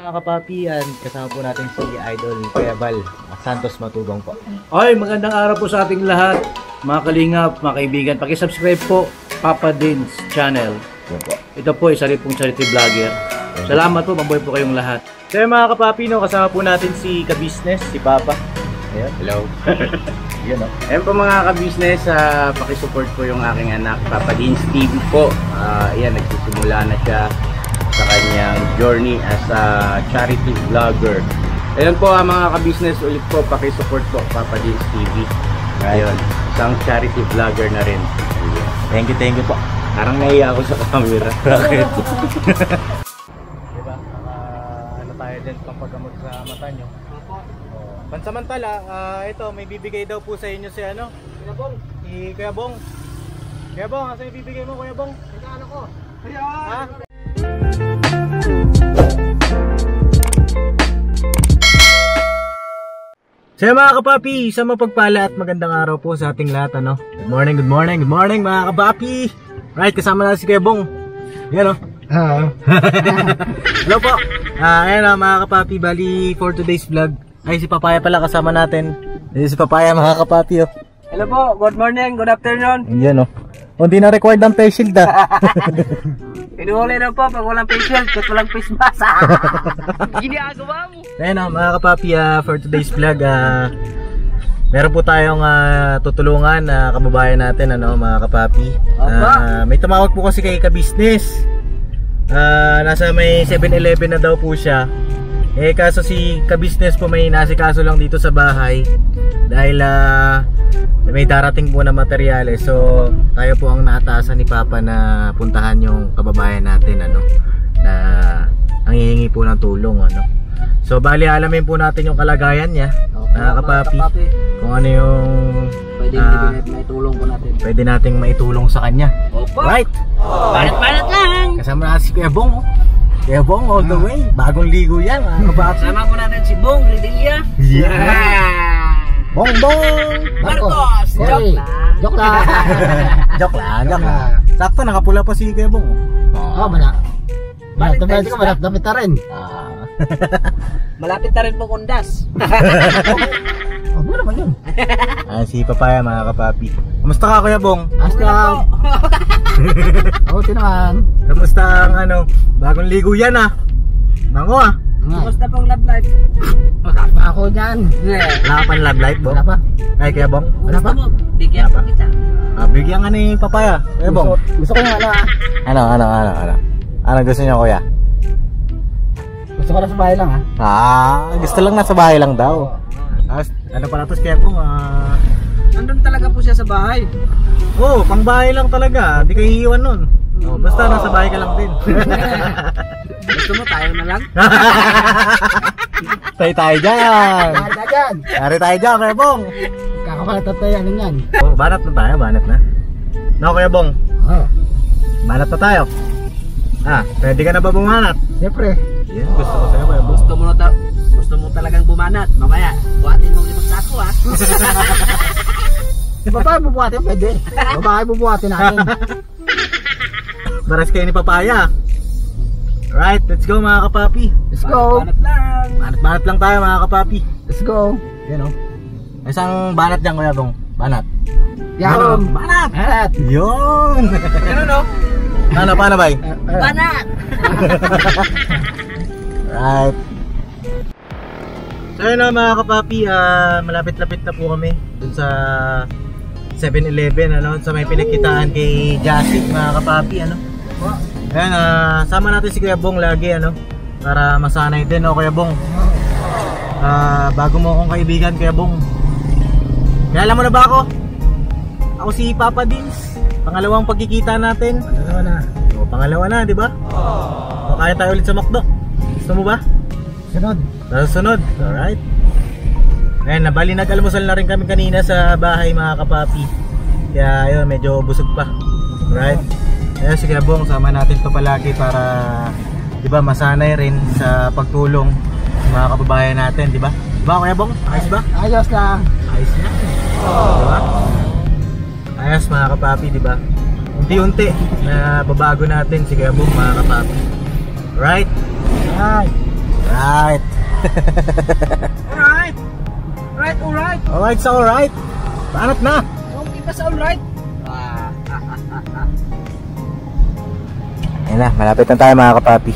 mga kapapi, kasama po natin si Idol Kuya Val Santos Matubang po. Ay, magandang araw po sa ating lahat, mga kalingap, mga kaibigan. Paki-subscribe po, Papa Dins Channel. Yan po. Ito po, isa rin pong charity vlogger. Salamat po, mabuhay po kayong lahat. So mga kapapi, no, kasama po natin si Ka-Business, si Papa. Ayan. Hello. Yan, no? Ayan po mga ka-business, pakisupport po yung aking anak, Papa Dins TV po. Ayan, nagsisimula na siya sa kanyang journey as a charity vlogger. Ayan po mga ka-business, ulit po, pakisupport po, Papa Dins TV. Ayun, isang charity vlogger na rin. Thank you po. Parang naiya ako sa camera. Bakit? Diba? Ano tayo din pampagamot sa mata nyo. Pansamantala, ito may bibigay daw po sa inyo si ano? Kuya Bong. Si Kuya Bong. Kuya Bong, asa yung bibigay mo Kuya Bong? Ano ko? Ha? So mga kapapi, sa mapagpala at magandang araw po sa ating lahat, ano? Good morning mga kapapi. Right, kasama na si Kuya Bong. Yan, oh. Hello po. Ayan mga kapapi, bali for today's vlog. Ay, si Papaya pala kasama natin. Si Papaya mga kapapi, oh. Hello po, good morning, good afternoon. Yan, oh. Hindi na required ang face shield, Inuuli na po pag walang facial, at walang face mask. Ginagawa mo. Ayan, mga kapapi, for today's vlog, meron po tayong tutulungan na kababayan natin, ano, mga kapapi. May tumawag po kasi kay Ka-Business. Nasa may 7-Eleven na daw po siya. Eh kaso si Ka-Business po may nasikaso lang dito sa bahay dahil may darating po na materyales. So tayo po ang naatasan ni Papa na puntahan yung kababayan natin, ano, na ang hihingi po ng tulong, ano. So bali alamin po natin yung kalagayan niya, mga kapapi, kung ano yung maitulong po natin. Pwede nating maitulong sa kanya. Opo. Right? Balat lang. Kasama na si Kuya Bong, oh. Kuya Bong all the way. Bagong ligo yan, mga kapapi. Sama po natin si Bong Ridilla. Yeah. Bong Marcos. Joke lang. Joke lang. Sakto nakapula pa si Kuya Bong. Bala. Tumedi ka, malapit na rin. Malapit na rin po kundas. Ano naman yun? Si Papaya, mga kapapi. Kamusta ka, Kuya Bong? Asla. Buti naman. Kamusta ang ano? Bagong ligo yan, Bango, Kumusta pong love life? Ako dyan. Wala ka pang love life, Bong? Wala pa. Ay, Kuya Bong? Wala pa. Bigyan pa kita. Bigyan ka ni Papaya, Kuya Bong. Gusto ko nga Ano gusto niyo, Kuya? Gusto ko na sa bahay lang, Gusto lang nasa bahay lang daw. Ano pala to, Kuya Bong? Nandun talaga po siya sa bahay. Pang bahay lang talaga. Hindi kayo iiwan nun. Basta nasa bahay ka lang din. Gusto mo tayo na lang? Tayo dyan. Tari tayo dyan, Kuya Bong. Kakapalatat tayo yan. Banat na tayo, banat na. No, Kuya Bong? Banat na tayo. Pwede ka na ba bumanat? Siyempre. Yan, gusto ko sa'yo, Kuya Bong. Gusto mo talagang bumanat. Mamaya, buhatin mo yung sako, Si Babae bubuhatin, pwede. Babae bubuhatin natin. Baras kayo ni Papaya. Alright, let's go mga kapapi. Let's go. Banat lang. Banat lang tayo mga kapapi. Let's go. Yan, isang banat dyan, Kuya Bong. Banat. Yan. Banat. Yun. Paano ba? Banat. Right. So yun mga kapapi, malapit-lapit na po kami dun sa 7-Eleven, sa may pinagkitaan kay Jasik, mga kapapi, Ayan, sama natin si Kuya Bong lagi, para masanay din, Kuya Bong. Bago mo akong kaibigan, Kuya Bong. Kilala mo na ba ako? Ako si Papa Dins. Pangalawang pagkikita natin. Pangalawa na, di ba? Kaya tayo ulit sa McDo. Gusto mo ba? Sunod. Alright. Ayan, nabali nag-almusal na rin kami kanina sa bahay, mga kapapi. Kaya ayun, medyo busog pa. Alright. Ayan, si Kuya Bong, sama natin to palagi para, di ba, masanay rin sa pagtulong sa mga kababayan natin, di ba? Diba, Kuya Bong? Ayos ba? Ayos lang. Ayos na. Diba? Ayos, mga kapapi, di ba? Unti-unti na babago natin si Kuya Bong, mga kapapi. Right? Right. Alright. Alright. Alright. Alright sa alright. Paanot na. Okay pa sa alright. Ayun na, malapit na tayo mga kapapi.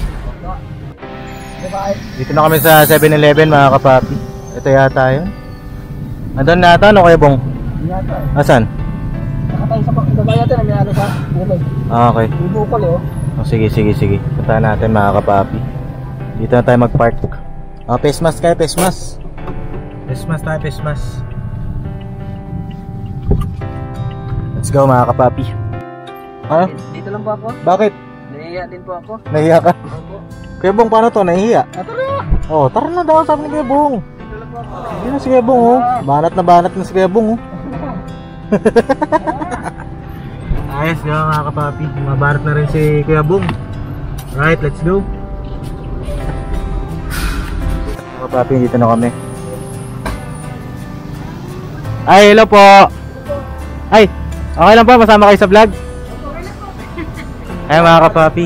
Dito na kami sa 7-Eleven mga kapapi. Ito yata yun. Andun na ata, ano Kuya Bong? Asan? Nakatayo sa pagkagaya natin na may ano sa bukol. Okay. May bukol oh. Oh, sige. Puntahan natin mga kapapi. Dito na tayo mag-park. Oh, face mask kayo, face mask. Face mask tayo, face mask. Let's go mga kapapi. Ha? Dito lang po ako. Bakit? Nahiya din po ako. Nahiya ka? Kuya Bong, paano to? Nahiya? Tara! Oh, tara na daw, sabi ni Kuya Bong. Dito lang po ako. Yun na si Kuya Bong, oh. Banat na si Kuya Bong, oh. Ayos, di ba mga kapapi? Mabarat na rin si Kuya Bong. Right, let's go. Mga kapapi, dito na kami. Ay, hello po. Ay, okay lang po, masama kayo sa vlog? Ay, mga kapapi.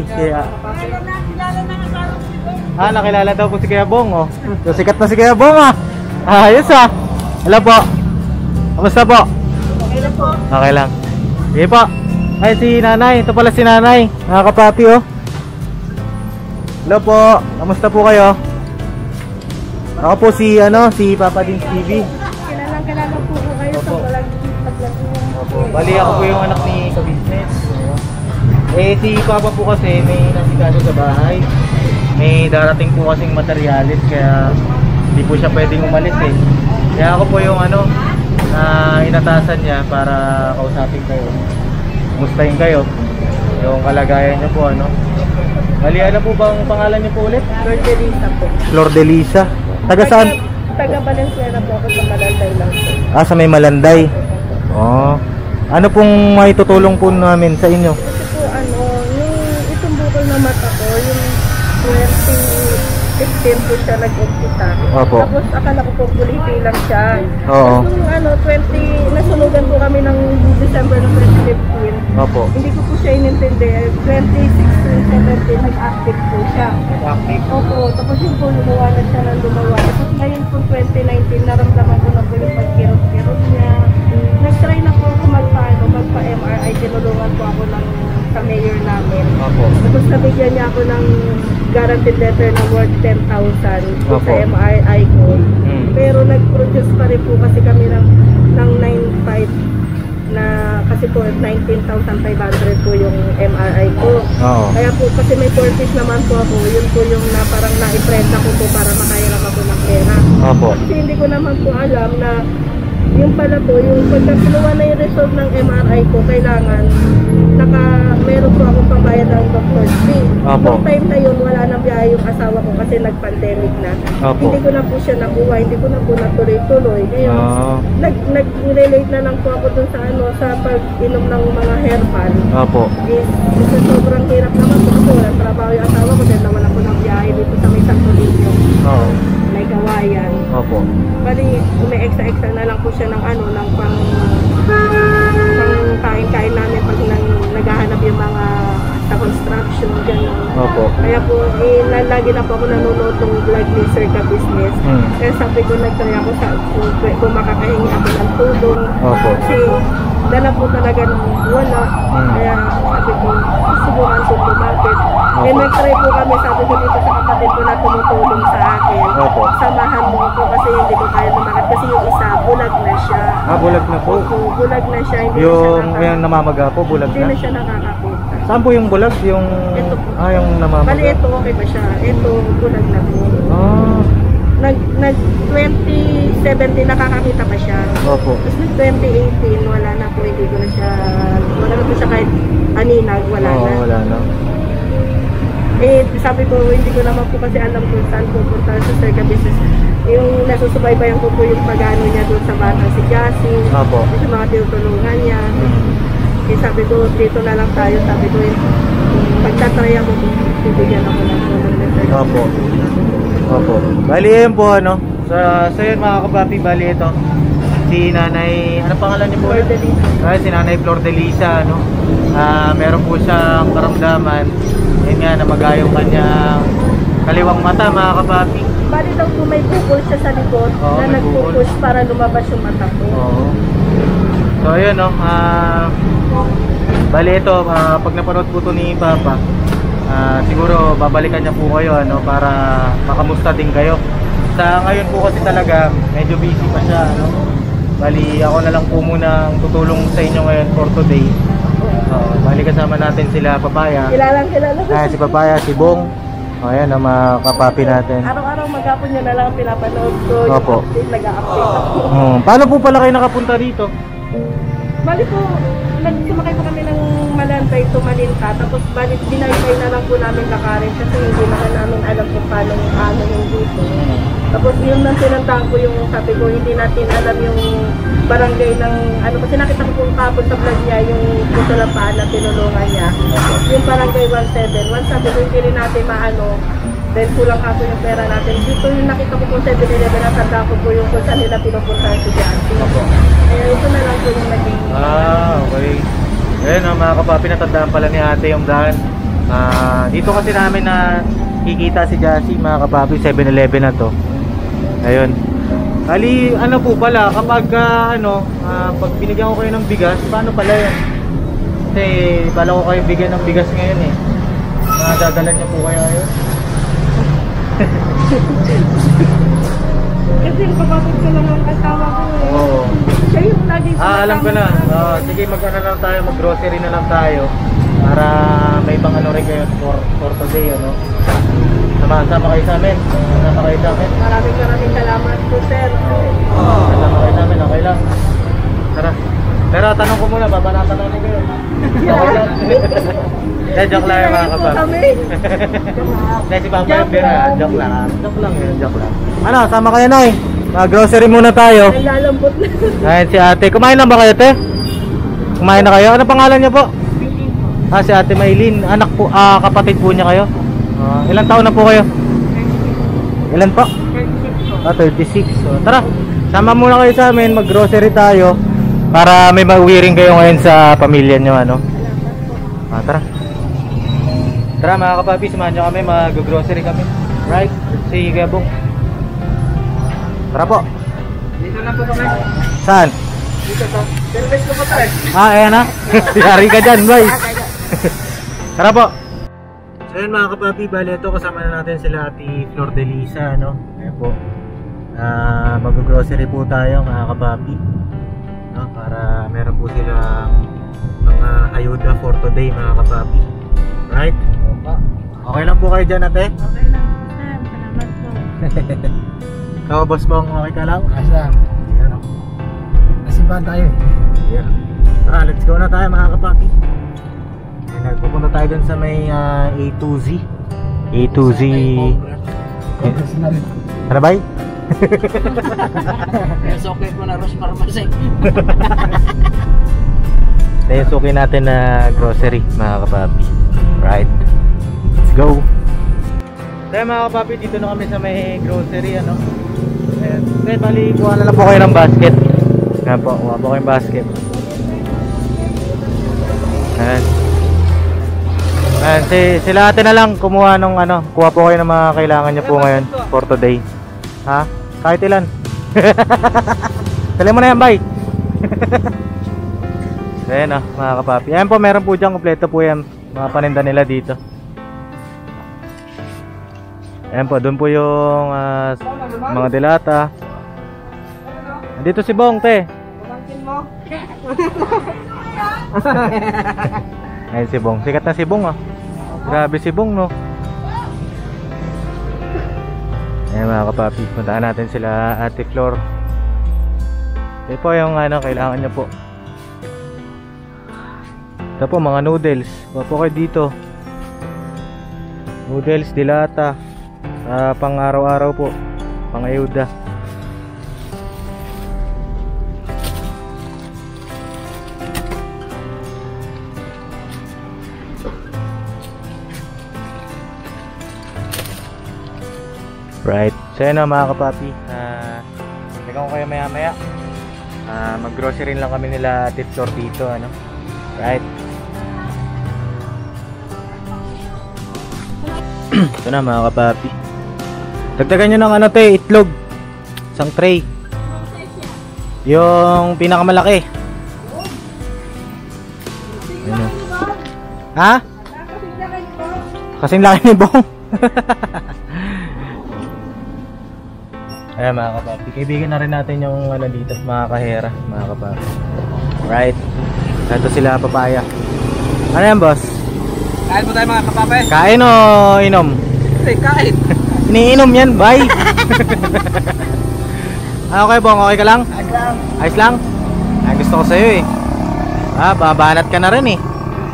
Nakilala daw po si Kuya Bong, oh. So, sikat na si Kuya Bong, ah. Ayos, ah. Hello po. Kamusta po? Okay lang po. Okay lang. Sige po. Ay, si nanay. Ito pala si nanay. Mga kapapi, oh. Hello po. Kamusta po kayo? Ako po si, si Papa Dins TV. Kilala po ko kayo sa walang paglago. Opo. Bali, ako po yung anak ni Ka-Business. Si Papa po kasi may nasikaso sa bahay. May darating po kasing materialis kaya hindi po siya pwedeng umalis eh. Kaya ako po yung inatasan niya para kausapin kayo. Kumustahin kayo. Yung kalagayan niyo po Bali, ano po bang pangalan niyo po ulit? Lord Delisa po. Flor de Lisa. Taga saan? Taga Valenzuela po ako sa Malanday lang po. Sa may Malanday. Oh. Ano pong may tutulong po namin sa inyo? Kasi po yung itong bukol na mata ko, yung 2015 po siya nag-umpisa. Opo. Tapos akala ko po buliti lang siya. Oo. Tapos yung nasunugan po kami ng December ng 2015. Opo. Hindi ko po siya inintindi. 2016, 17, nag-active po siya. Active. Opo, tapos yung po lumuwa na siya ng lumawa. Tapos ngayon po 2019, naramdaman ko na po yung pagkirot-kirot niya. Nag-try na po ako magpa-MRI. Tinulungan po ako ng sa-mayor namin. Opo. Tapos nabigyan niya ako ng guaranteed letter na worth 10,000 Opo. sa MRI ko. Pero nag-produce pa rin po kasi kami ng 9,500 na kasi po 19,500 po yung MRI ko. Oo. Kaya po kasi may 40s naman po ako, yun po yung parang na-iprenta ko po para makailang ako ng pera. Opo. Kasi hindi ko naman po alam na yung pala po, yung pagka kinuha na yung result ng MRI ko, kailangan meron po akong pambayad ng doctor's fee. Opo. Noong time na yun, wala nang biyahe yung asawa ko kasi nag-pandemic na. Opo. Hindi ko na po siya nakuha, hindi ko na po natuloy-tuloy. Ngayon, nag-relate na lang po ako dun sa pag-inom ng mga herbal. Opo. Kasi sobrang hirap naman po ako. Walang trabaho yung asawa ko dahil naman ako ng biyahe dito sa may Santo Niño. Oo. May kawayan. Opo. Bali, may extra na lang po siya ng ng pang kain-kain namin pag naghahanap yung mga sa construction, gano'n. Opo. Kaya po, lagi na po ako nanonood ng vlog ni Sir Ka-Business. Kaya sabi ko, nagtry ako kung makakahingi ako ng tulong. Opo. Kasi dala po talaga nung wala. Kaya sabi ko, subukan ko po bakit. Eh, nag-try po kami, sabi ko dito sa kapatid ko na tumutulong sa akin. Opo. Samahan mo ko kasi hindi ko kaya lumakad. Kasi yung isa, bulag na siya. Bulag na po. So, bulag na siya. Hindi Yung namamaga po, bulag Hindi na. na siya nakakakita. Saan po yung bulag? Yung... Ito po. yung namamaga. Bali, ito okay pa siya. Ito, bulag na po. Nag-2017 nakakakita pa siya. Opo. Tapos nag-2018, wala na po. Hindi ko na siya, wala na po siya kahit aninag, wala na. Wala na. Sabi ko, hindi ko naman po kasi alam kung saan pupunta sa Sir Ka-Business. Yung nasusubaybayan ko po yung pag-ano niya doon sa batang si Jassy. Opo. Yung mga tinutulungan niya. Sabi ko, dito na lang tayo. Sabi ko, pagtatry ako, bibigyan ako ng tulong na Sir Ka-Business. Opo. Opo. Bali yun po So yun mga kapapi, bali ito. Si Nanay, ano pangalan niyo po? Flor de Lisa. Si Nanay Flor de Lisa, meron po siyang karamdaman. Yun nga, namaga yung kanyang kaliwang mata mga kapapi. Bali daw po may bukol siya sa likod Oo, na may bukol. nagpupush para lumabas yung mata po. Oo. So ayun no, bali ito, pag napanood po to ni Papa, siguro babalikan niya po kayo ano, para makamusta din kayo. Sa ngayon po kasi talaga medyo busy pa siya ano. Bali ako na lang po muna ang tutulong sa inyo ngayon for today. Bali kasama natin sila Papaya. Kilala. Si Papaya, si Bong. Ayan ang mga kapapi natin. Araw-araw maghapon nyo na lang ang pinapanood ko. Opo. Yung update, nag-a-update ako. Paano po pala kayo nakapunta dito? Bali po, nagsumakay po kami ng Malantay to Malinta. Tapos bali, binaybay na lang po namin lakarin kasi hindi namin alam kung paano yung dito. Tapos yun lang sinantahan ko yung sabi ko, hindi natin alam yung barangay ng ano, kasi nakita ko kung kapon sa vlog niya yung puso lang paan na tinulungan niya. Yung barangay 171, sabi ko hindi rin natin maano, dahil kulang kaso yung pera natin. Dito yung nakita ko kung 7-Eleven, natanda ko po yung kung saan nila pinupuntahan si Jancy. Kaya ito na lang po yung naging... Okay. Ayun mga kapapi, natandaan pala ni ate yung daan. Dito kasi namin na kikita si Jassy mga kapapi, 7-Eleven na to. Ayun. Ali, ano po pala, kapag pag binigyan ko kayo ng bigas, paano pala yun? Kasi pala ko kayo bigyan ng bigas ngayon eh. Nadadalan niyo po kayo ngayon? Kasi kapatid ko lang ang asawa ko eh. Oo. Siya yung laging Alam ko na. Sige, mag-ano lang tayo, mag-grocery na lang tayo. Para may pang ano rin kayo for today, ano. Sama kayo sa amin. Sama kayo sa amin. Maraming salamat po, sir. Sama kayo sa amin, okay lang. Tara. Pero tanong ko muna, babanatan natin kayo. Okay lang. Joke lang yung mga kapapi. Si Papa yung pera. Joke lang. Joke lang. Ano, sama kayo na eh. Mag-grocery muna tayo. Naglalambot na. Ayan si ate. Kumain lang ba kayo, te? Kumain na kayo? Ano pangalan niyo po? Si ate Maylin. Anak po, kapatid po niya kayo? Ilang taon na po kayo? Ilan po? 36. So, tara, sama muna kayo sa amin. Mag-grocery tayo. Para may mauwi rin kayo ngayon sa pamilya niyo, ano? Tara. Tara mga kapapi, samahan nyo kami. Mag-grocery kami. Right? Si Gabong. Tara po. Dito na po kami. Saan? Dito po. Service ko po tayo. Ayan na. Yari ka dyan, boy. Tara po. So yun mga kapapi, bali ito kasama na natin sila Ate Flor de Lisa, no? Ayan po. Mag-grocery po tayo mga kapapi, no? Para meron po silang mga ayuda for today mga kapapi. Right? Okay lang po kayo dyan, ate? Okay lang po, sir. Salamat po. Ikaw, boss Bong, okay ka lang? Asa? Ayan. Nasimbahan tayo eh. Yeah. Tara, let's go na tayo mga kapapi. Nagpupunta tayo dun sa may A2Z. A2Z. Congress na rin. Ano ba? Sokit mo na Ros Parmasay. Tayo suki natin na grocery mga kapapi. Right. Let's go. Tayo mga kapapi, dito na kami sa may grocery, ano. Ayan. Okay, bali, kuha na lang po kayo ng basket. Ayan po, kuha po kayong basket. Ayan. Ayan, sila ate na lang kumuha ng ano, kuha po kayo ng mga kailangan nyo po ngayon for today. Ha? Kahit ilan. Tali mo na yan, bye. Ayan mga kapapi. Ayan po, meron po dyan, kompleto po yan. Mga paninda nila dito. Ayan po, doon po yung mga dilata. Dito si Bong, te. Pamangkin mo. Ayan si Bong. Sikat na si Bong, ah. Grabe si Bong, no? Ayan mga kapapi, puntaan natin sila Ate Flor. Ito po yung ano, kailangan nyo po. Ito po, mga noodles. Kuha po kayo dito. Noodles, dilata. Pang araw-araw po. Pang ayuda. Right. So yun mga kapapi, ikaw ko kayo maya maya, mag grocery lang kami nila Ate Flor dito, ano. Right. Ito na mga kapapi. Dagdagan nyo ng ano te, itlog. Isang tray. Yung pinakamalaki. Ano? Ha? Kasing laki ni Bong. Ayan mga kapapi. Kaibigan na rin natin yung ano dito, mga kahera, mga kapapi. Right. Ito sila papaya. Ano yan boss? Kain mo tayo mga kapape. Kain o inom? Kain. Iniinom yan, bye. Okay Bong, okay ka lang? Ayos lang? Ay, gusto ko sa'yo eh. Babanat ka na rin eh.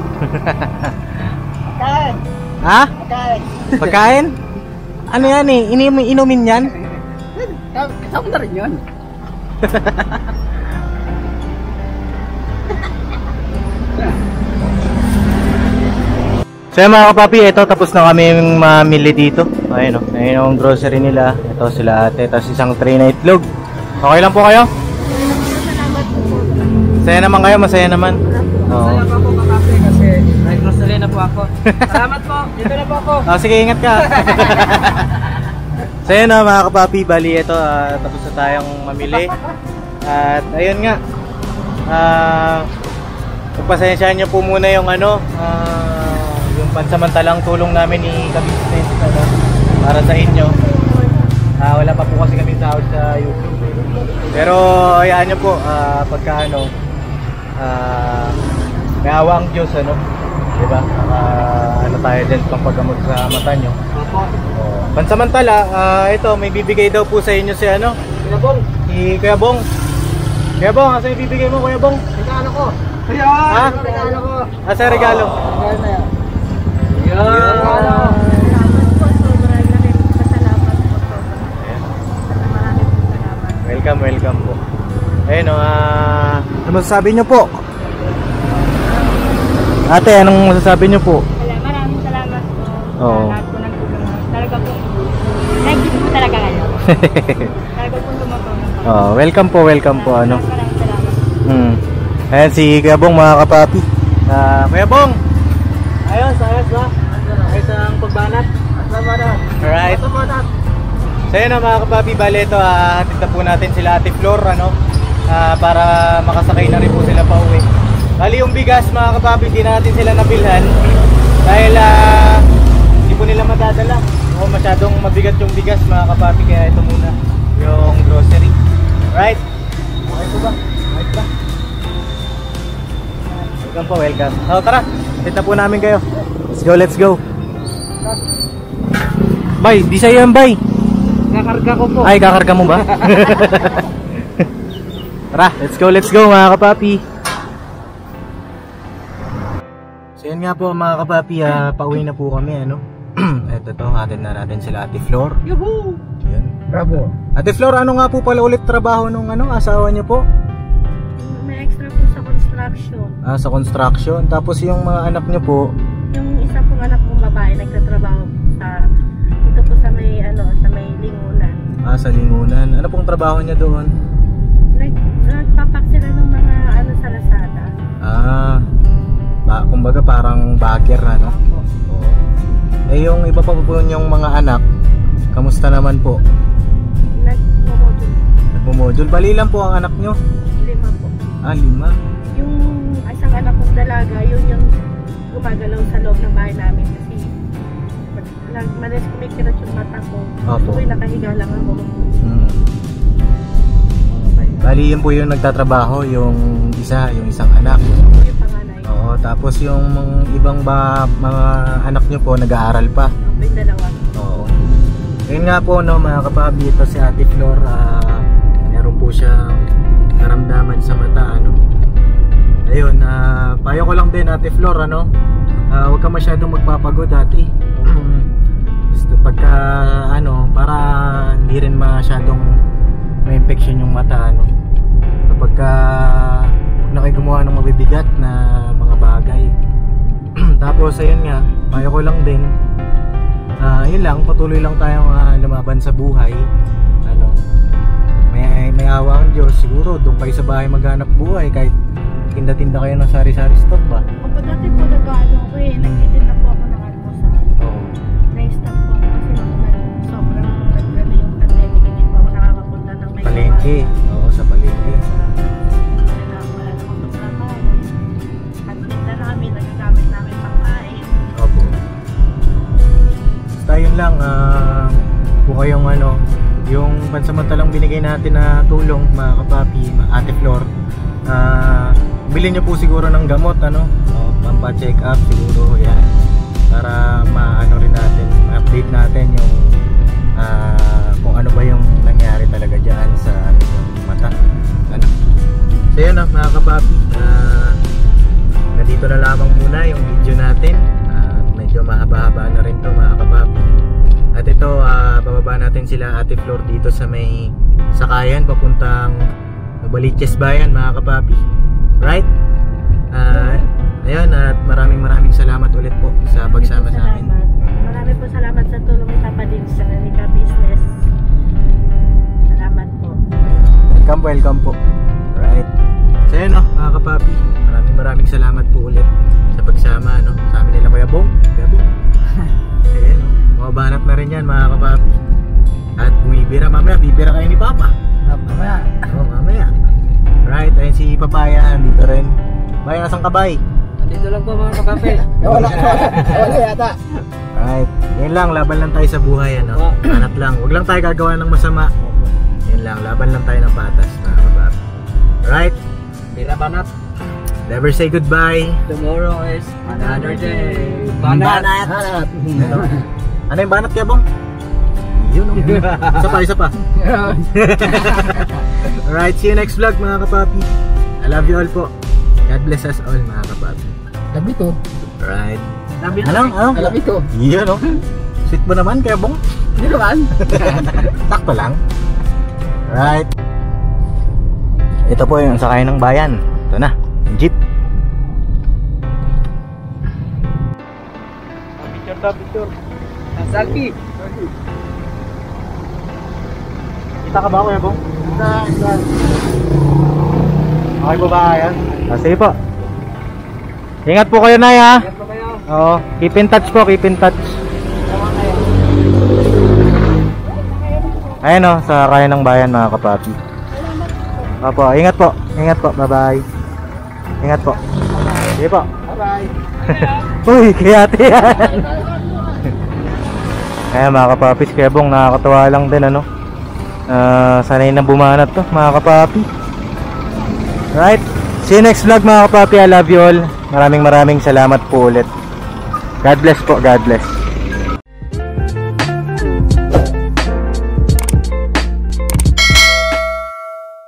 Kain. Ha? Kain. Pagkain? Ano yan eh? Inumin yan? Kasama na rin yun. So mga kapapi, ito tapos na kami mamili dito. Ayun o, ayun yung grocery nila. Ito sila ate, tapos isang tray na itlog. Okay lang po kayo? Masaya naman kayo, masaya naman. Oo. Masaya po ako kapape kasi may grocery na po ako. Salamat po, dito na po ako. Sige, ingat ka. So yun mga kapapi, bali ito tapos na tayong mamili. At ayun nga, pagpasensyahan nyo po muna yung ano, yung pansamantalang tulong namin ni Kabisnes para sa inyo. Wala pa po kasi kami sahod sa YouTube. Pero hayaan nyo po, pagka ano, may awa ang Diyos, ano, diba? Ano tayo din pang paggamot sa mata nyo. Pansamantala, ito may bibigay daw po sa inyo si ano? Kuya Bong. Si Kuya Bong. Kuya Bong, asa yung bibigay mo Kuya Bong? Regalo ko. Ha? Regalo ko. Asa yung regalo? Regalo na yan. Salamat po, sobrang laking pasalamat po. Maraming po salamat. Welcome, welcome po. Ayun o, ano masasabi nyo po? Ate, anong masasabi nyo po? Maraming salamat po. Oo. Lahat po ng tulong. Talaga po. Nag-gift po talaga kayo. Talaga po tumutulong. Welcome po ano. Maraming salamat. Ayan si Kuya Bong mga kapapi. Kuya Bong! Ayos ba? Ayos ang pagbanat? Alright. So yun mga kapapi, bali ito, hatid na po natin sila Ate Flor, ano, para makasakay na rin po sila pa uwi. Bali yung bigas mga kapapi, hindi natin sila nabilhan dahil hindi po nila madadala o masyadong mabigat yung bigas mga kapapi, kaya ito muna yung grocery. Right? Okay po ba? Right ba? Welcome po, welcome. So tara, hatid na po namin kayo. Let's go. Bay, di sa'yo yan bay. Kakarga ko po. Ay, kakarga mo ba? Tara, let's go mga kapapi. So yan nga po mga kapapi, pauwi na po kami, ano. Eto to, hatid na natin sila Ate Flor. Yuhu! Yan. Bravo. Ate Flor, ano nga po pala ulit trabaho nung ano, asawa niyo po? May extra po sa construction. Sa construction. Tapos yung mga anak niyo po? Yung isa pong anak kong babae nagtatrabaho sa dito po sa may ano, sa may Lingunan. Sa Lingunan. Ano pong trabaho niya doon? Nagpapak sila ng mga ano sa Lazada. Kumbaga parang bagger ano? Oo. Yung iba pa po yung mga anak, kamusta naman po? Nagmo-module. Nagmo-module. Bali lang po ang anak nyo? 5 po. 5? Yung isang anak kong dalaga, yun yung gumagalaw sa loob ng bahay namin kasi malas kumikirat yung mata ko. Opo. So, nakahiga lang ako. Bali yun po yung nagtatrabaho, yung isang anak. Yung panganay. Oo, tapos yung ibang mga anak nyo po nag-aaral pa. Yung dalawa. Oo. Ngayon nga po no, mga kapabi, ito si Ate Flor, meron po siyang naramdaman sa mata, ano. Ayun, payo ko lang din Ate Flor, ano, huwag ka masyadong magpapagod ate. Basta pagka ano, para hindi rin masyadong may infection yung mata, ano. Kapag huwag na kayo gumawa ng mabibigat na mga bagay. Tapos ayun nga, payo ko lang din, yun lang, patuloy lang tayong lumaban sa buhay, ano. May awa ang Diyos, siguro doon kayo sa bahay maghanap buhay kahit tinda-tinda kayo ng sari-sari store ba? Opo, dati po nag-ano ko nagtitinda po ako ng almusal. Oo. Na-stop palengke. Oo, sa palengke. Wala namang pagtrabaho. At tinda namin, nagagamit namin pangkain. Opo. Basta yun lang, kung kayong yung pansamantalang binigay natin na tulong, mga kapapi, Ate Flor, bilhin nyo po siguro ng gamot, pampa-check up siguro, yan, para maano rin natin, ma-update natin yung kung ano ba yung nangyari talaga dyan sa inyong mata. So yun mga kapapi, nandito na lamang muna yung video natin, at medyo mahaba-haba na rin to mga kapapi. At ito, bababa natin sila Ate Flor dito sa may sakayan papuntang Novaliches Bayan, mga kapapi. Right? Ayun, at maraming salamat ulit po sa pagsama sa amin. Maraming po salamat sa tulong ni Papa Din sa Nika Business. Salamat po. Welcome po. Right? So yun, mga kapapi, maraming salamat po ulit sa pagsama sa amin nila Kuya Bong. Ayan, mabanat na rin yan mga kapapi. At bumibira mamaya, bibira kayo ni Papa. Mamaya. Oo, mamaya. Right, ayun si Papaya, dito rin. Bay, nasaan ka, Bay? Andito lang po mga kapapi. Wala yata. Right, yun lang, laban lang tayo sa buhay, Hanap lang, huwag lang tayo gagawa ng masama. Yun lang, laban lang tayo ng patas, mga kapapi. Right? Bira banat. Never say goodbye. Tomorrow is another day. Banat. Ano yung banat kaya, Bong? Yun, isa pa. Alright, see you next vlog mga kapapi. I love you all po. God bless us all mga kapapi. Labi to. Alright. Ano? Labi to. Yun sweet mo naman kaya Bong. Hindi naman. Takto lang. Alright. Ito po yung sakay ng bayan. Ito na, yung jeep. Picture. Selfie. Kita ka ba Kuya Bong? Okay po ba yan? Sige po. Ingat po kayo, Nay, ha? Ingat po kayo. Oo, keep in touch po, keep in touch. Ayan sa kaya ng bayan mga kapapi. Opo, ingat po, bye-bye. Ingat po. Sige po. Bye-bye. Uy, kaya ate yan. Ayan mga kapapis, kaya Bong, nakakatawa lang din sanay na bumanat to mga kapapi. Right, see you next vlog mga kapapi. I love you all. Maraming salamat po ulit. God bless po, God bless.